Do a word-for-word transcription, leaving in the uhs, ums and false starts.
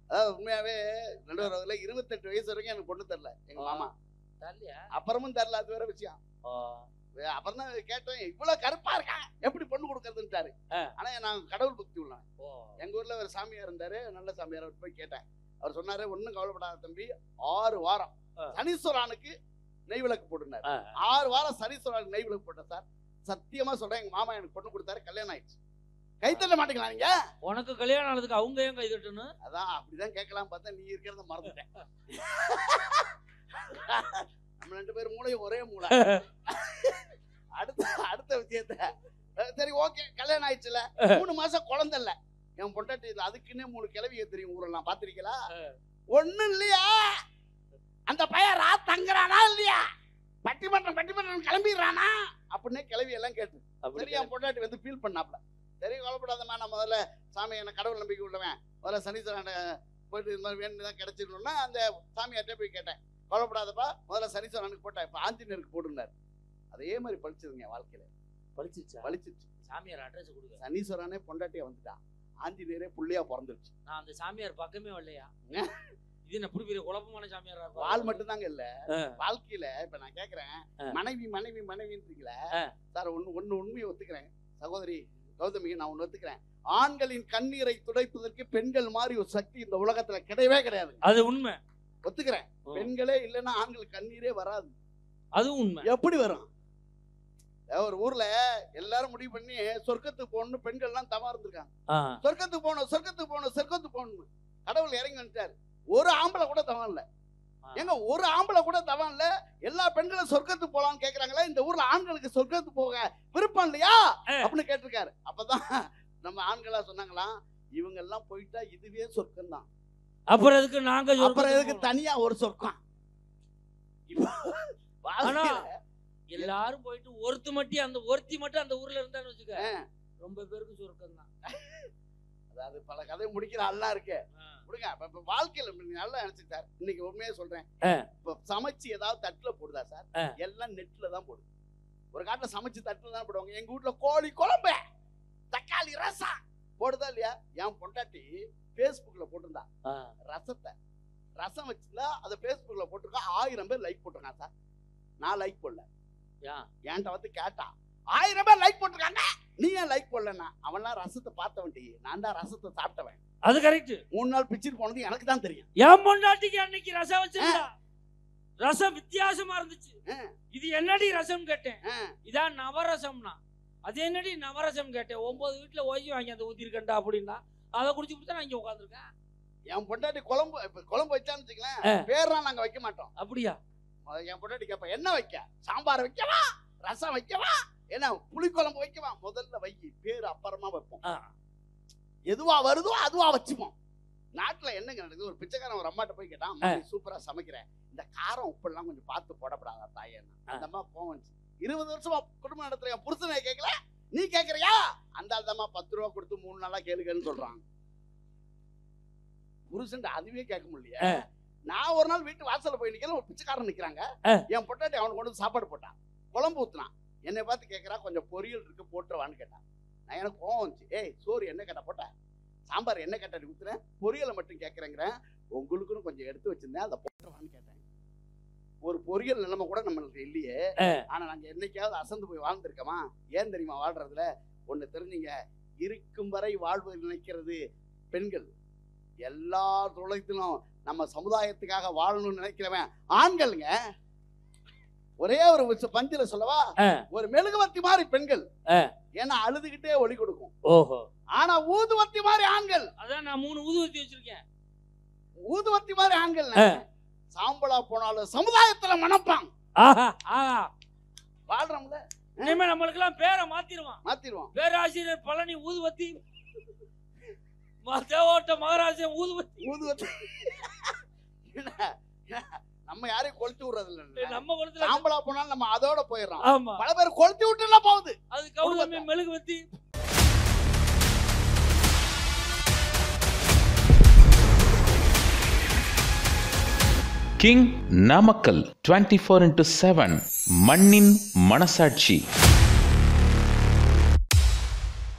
அதாவது உண்மையாவே நடுவரவுல இருபத்தெட்டு வயசு வரைக்கும் எனக்கு பொண்ணு தரல எங்க மாமா. அப்புறமும் தரல, அது வேற விஷயம். அப்புறம் தான் கேட்டேன், இவ்வளவு கருப்பா இருக்கான் எப்படி பொண்ணு கொடுக்கறதுன்ட்டாரு. ஆனா நான் கடவுள் பக்தி உள்ளேன். எங்க ஊர்ல ஒரு சாமியார் இருந்தாரு, நல்ல சாமியார். அவர் போய் கேட்டேன். அவர் சொன்னாரு, ஒன்னும் கவலைப்படாத தம்பி, ஆறு வாரம் சனீஸ்வரானுக்கு நெய் விளக்கு போட்டுனாரு. ஆறு வாரம் சனீஸ்வரானுக்கு நெய் விளக்கு போட்டேன் சார். சத்தியமா சொல்றேன், எங்க மாமா எனக்கு பொண்ணு கொடுத்தாரு, கல்யாணம் ஆயிடுச்சு. கை தட்ட மாட்டீங்களா நீங்க? உனக்கு கல்யாணம் ஆனதுக்கு அவங்க ஏன் கை தட்டணும்? அதான் அப்படிதான் கேட்கலாம் பார்த்தா நீ இருக்கிறத மறந்துட்டேன். நம்ம ரெண்டு பேரும் மூளையும் ஒரே மூளை. அடுத்த அடுத்த விஷயத்த சரி ஓகே, கல்யாணம் ஆயிடுச்சுல, மூணு மாசம் குழந்தை இல்ல. என் பொண்டாட்டி அதுக்குன்னே மூணு கிளவிய தெரியும் ஊரெல்லாம், பாத்திருக்கீங்களா? ஒண்ணும் இல்லையா, அந்த பையன் ரா தங்குறானா இல்லையா, பட்டிமன்றம் பட்டிமன்றம் கிளம்பிடுறானா அப்படின்னே கிளவி எல்லாம் கேட்டு சரி என் பொண்டாட்டி வந்து ஃபீல் பண்ணாப்ல. சரி கவலைப்படாதம்மா, நான் முதல்ல சாமி என்ன கடவுள் நம்பிக்கை உள்ளவன், முதல்ல சனீஸ்வரன் போயிட்டு இது மாதிரி வேணுதான் கிடைச்சிடணும்னா அந்த சாமியார்ட்டே போய் கேட்டேன். கவலைப்படாதப்பா, முதல்ல சனீஸ்வரனுக்கு போட்டேன், இப்போ ஆஞ்சநேயருக்கு போட்டுருந்தாரு. அதே மாதிரி பழிச்சதுங்க வாழ்க்கையில. பழிச்சிருச்சா? பழிச்சிருச்சு. சாமியார் அட்ரஸ் கொடுங்க. சனீஸ்வரனே பொண்டாட்டியா வந்துட்டான், ஆஞ்சநேயரே புள்ளையா பிறந்துருச்சு. நான் அந்த சாமியார் பக்கமே வரலையா? இது என்ன புடி பெரிய குழப்பமான சாமியார்? வாழ் மட்டும் தாங்க இல்ல, வாழ்க்கையில இப்ப நான் கேக்குறேன், மனைவி மனைவி மனைவின்றீங்களே சார். ஒண்ணு ஒண்ணு உண்மையை ஒத்துக்கிறேன் சகோதரி கௌதமி, நான் ஒண்ணு ஒத்துக்கிறேன். ஆண்களின் கண்ணீரை துடைப்பதற்கு பெண்கள் மாதிரி ஒரு சக்தி இந்த உலகத்துல கிடையவே கிடையாது. அது உண்மை, ஒத்துக்கிறேன். பெண்களே இல்லைன்னா ஆண்கள் கண்ணீரே வராது. அதுவும் உண்மை. எப்படி வரும்? ஒரு ஊர்ல எல்லாரும் முடிவு பண்ணி சொர்க்கத்துக்கு போகணும்னு பெண்கள் எல்லாம் தவா இருந்திருக்காங்க. சொர்க்கத்துக்கு போகணும் சொர்க்கத்துக்கு போகணும் சொர்க்கத்துக்கு போகணும். கடவுள் இறங்கி வந்துட்டாரு. ஒரு ஆம்பளை கூட தவம் இல்ல. ஏங்க ஒரு ஆம்பளை கூட தவம் இல்ல, எல்லா பெண்களும் சொர்க்கத்துக்கு போலாம்னு கேக்குறாங்களே, இந்த ஊர்ல ஆண்களுக்கு சொர்க்கத்துக்கு போக விருப்பம் இல்லையா அப்படின்னு கேட்டிருக்காரு. அப்பதான் நம்ம ஆண்களா சொன்னாங்களாம், இவங்க எல்லாம் போயிட்டா இதுவே சொர்க்கம் தான், அப்புறம் எதுக்கு நாங்க அப்புறம் எதுக்கு தனியா ஒரு சொர்க்கம்? எல்லாரும் போயிட்டு ஒருத்தி மட்டும் அந்த ஒருத்தி மட்டும் அந்த ஊர்ல இருந்தான்னு வச்சுக்க, ரொம்ப பேருக்கு சொர்க்கம் தான். அதாவது பல கதை முடிக்கிற அல்லா இருக்கு முடிங்க. இப்ப வாழ்க்கையில நல்லா நினைச்சுட்டார். இன்னைக்கு உண்மையா சொல்றேன், இப்ப சமைச்சு ஏதாவது தட்டுல போடுதா சார்? எல்லாம் நெட்ல தான் போடுது. ஒரு காட்டுல சமைச்சு தட்டுல தான் போடுவாங்க. எங்க வீட்டுல கோழி குழம்பு தக்காளி ரசம் போடுதா இல்லையா? என் பொண்டாட்டி பேஸ்புக்ல போட்டிருந்தா ரசத்தை, ரசம் வச்சுருந்தா அதை பேஸ்புக்ல போட்டிருக்கா, ஆயிரம் பேர் லைக் போட்டிருக்கான் சார். நான் லைக் போடல. என்கிட்ட வந்து கேட்டான், ஆயிரம் பேர் லைக் போட்டிருக்காங்க, நீ ஏன் லைக் போடலன்னா? அவன்லாம் ரசத்தை பார்த்தவன்டி, நான் தான் ரசத்தை சாப்பிட்டவன். அது கரெக்ட். மூணு நாள் பிச்சுட்டு போனது எனக்கு தான் தெரியும். என் பொண்டாட்டிக்கு அன்னைக்கு ரசம் வச்சிருந்தா, ரசம் வித்தியாசமா இருந்துச்சு. இது என்னடி ரசம் கேட்டேன், இதான் நவரசம்னா. அது என்னடி நவரசம் கேட்டேன், ஒன்பது வீட்டுல ஓய்வு வாங்கி அந்த ஊத்திருக்கண்டா அப்படின்னா அதை குடிச்சு கொடுத்தா நான் இங்க உட்காந்துருக்கேன். என் பொண்டாட்டி குழம்பு இப்ப குழம்பு வச்சான்னு வச்சுக்கலாம், பேர்லாம் நாங்க வைக்க மாட்டோம். அப்படியா? என் பொண்டாட்டி கேட்ப, என்ன வைக்க? சாம்பார் வைக்கவா, ரசம் வைக்கவா, என்ன புளிக்குழம்பு வைக்கவா? முதல்ல வை, பேரு அப்புறமா வைப்போம். எதுவா வருதோ அதுவா வச்சுப்போம். நாட்டுல என்னங்க நடக்குது? ஒரு பிச்சைக்காரன் ஒரு அம்மாட்ட போய் கேட்டான், சூப்பரா சமைக்கிறேன், இந்த காரம் உப்பு எல்லாம் கொஞ்சம் பார்த்து போடப்படாதா தாயன்னு. அந்த அம்மா போவன், இருபது வருஷமா குடும்பம் நடத்துற புருஷனை கேட்கல, நீ கேட்கறியா? அந்த அந்தம்மா பத்து ரூபா கொடுத்து மூணு நாளா கேளுங்கன்னு சொல்றாங்க. புருஷன் அதுவே கேட்க முடியல. நான் ஒரு நாள் வீட்டு வாசல்ல போய் நிக்கிறேன், ஒரு பிச்சைக்காரன் நிக்கிறாங்க. என் பொட்டாட்டி அவனுக்கு கொண்டு சாப்பாடு போட்டான், குழம்பு ஊத்துனான். என்னை பார்த்து கேட்கறா, கொஞ்சம் பொரியல் இருக்கு போட்டுருவான்னு கேட்டான். நான் எனக்கு கோவம் வந்துச்சு, ஏய் சோறு என்ன கேட்டா போட்ட, சாம்பார் என்ன கேட்டாடி ஊத்துறேன், பொரியலை மட்டும் கேட்கறேங்கிறேன், உங்களுக்குன்னு கொஞ்சம் எடுத்து வச்சிருந்தேன், அதை போட்டுருவான்னு கேட்டேன். ஒரு பொரியல் நிலைமை கூட நம்மளுக்கு இல்லையே. ஆனா நாங்க என்னைக்காவது அசந்து போய் வாழ்ந்துருக்கோமா? ஏன் தெரியுமா வாழ்றதுல? ஒண்ணு தெரிஞ்சுங்க, இருக்கும் வரை வாழ்வது நினைக்கிறது பெண்கள். எல்லா தொலைத்திலும் நம்ம சமுதாயத்துக்காக வாழணும்னு நினைக்கிறவன் ஆண்களுங்க. ஒரே ஒரு பஞ்சில சொல்லவா, ஒரு மெழுகுவர்த்தி மாதிரி பெண்கள். ஏன்னா அழுதுகிட்டே ஒளி கொடுக்கும். ஓஹோ. ஆனா ஊதுவத்தி மாதிரி ஆண்கள். அதான் நான் மூணு ஊதுவத்தி வச்சிருக்கேன். ஊதுவத்தி மாதிரி ஆண்கள் சாம்பலா போனாலும் சமுதாயத்துல மணப்பாங்க. வாழ்றோம்ல. இனிமே நம்மளுக்கு எல்லாம் பேரை மாத்திருவான் மாத்திருவான் பேராசிரியர் பழனி ஊதுவத்தி, தேவோட்ட மகாராஜன் ஊதுவத்தி. ஊதுவத்தி நம்ம யாரையும் கொளுத்தி விடுறது இல்ல. நம்ம கொளுத்தி சாம்பலா போனாலும் நம்ம அதோட போயிடுறோம். பல பேர் கொளுத்தி விட்டுலாம் போகுது. அது கௌதமி மெழுகுவத்தி. King Namakkal twenty four into seven மண்ணின் மனசாட்சி.